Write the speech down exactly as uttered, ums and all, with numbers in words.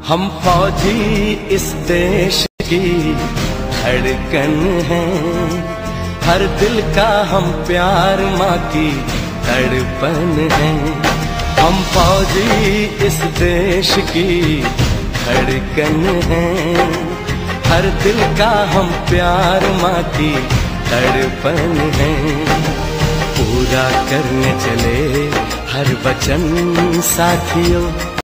हम फौजी इस देश की धड़कन हैं, हर दिल का हम प्यार माँ की तड़पन हैं। हम फौजी इस देश की धड़कन हैं, हर दिल का हम प्यार माँ की तड़पन हैं। पूरा करने चले हर वचन साथियों,